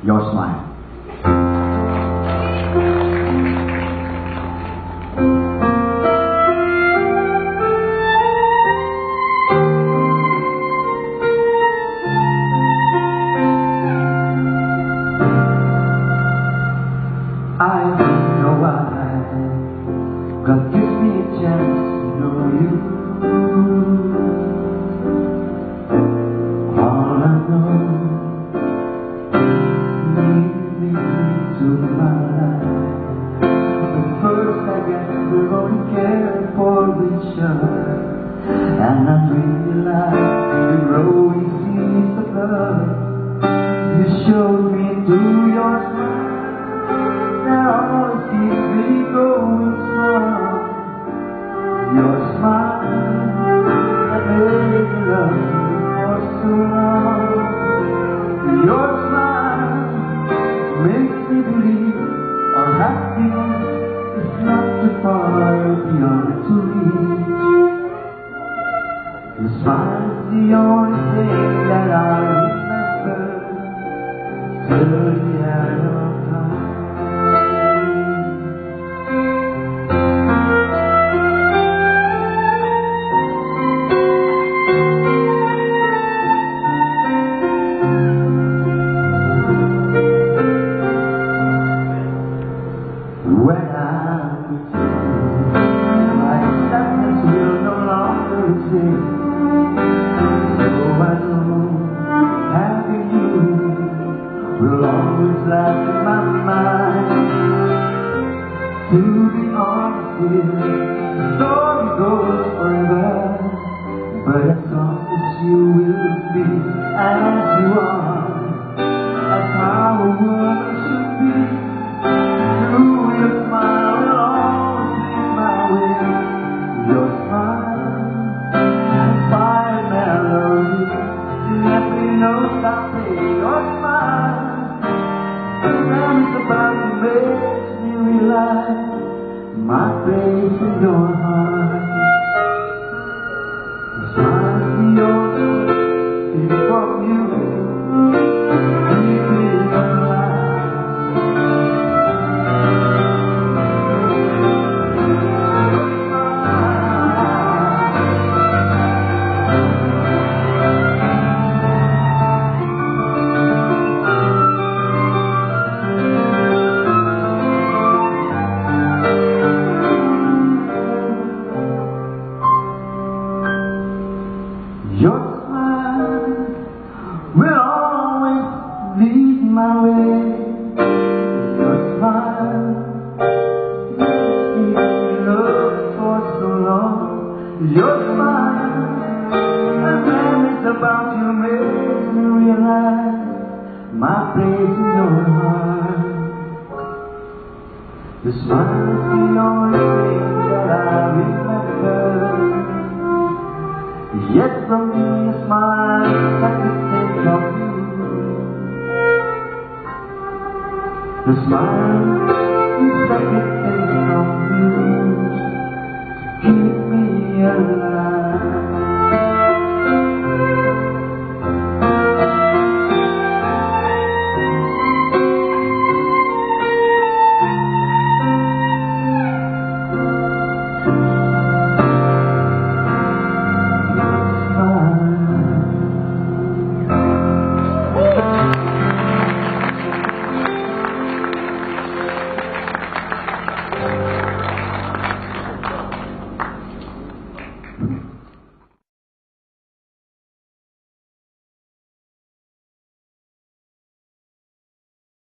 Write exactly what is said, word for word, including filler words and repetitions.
Your Smile. I don't know why God gives me a chance to know you. All I know, lead me to my life. But first I guess we're going to care for each other, and I realize the growing seeds of love you showed me through your smile. There always seems to be going strong. Your smile that made me love you for so long. Your smile makes me believe our happiness is not too far beyond to reach. Your smile is the only thing that I remember till the end of time. When I'm with you, my sadness will no longer exist. So I know having you will always last in my mind. To be honest with you, the story goes forever, but as long as you will be as you are, that's how a woman should be. Your smile will always lead my way. Your smile inspired melody. Let me know someday. Your smile, the memories about you makes me realize my place in your heart. Your smile is the only thing from you. Keep it alive. Your smile will always lead my way. Your smile makes me love for so long. Your smile and memories about you makes me realize my place in your heart. Your smile is the only thing that I remember. Yet from me a smile that you think of you. The smile is like a thing from you to keep me alive.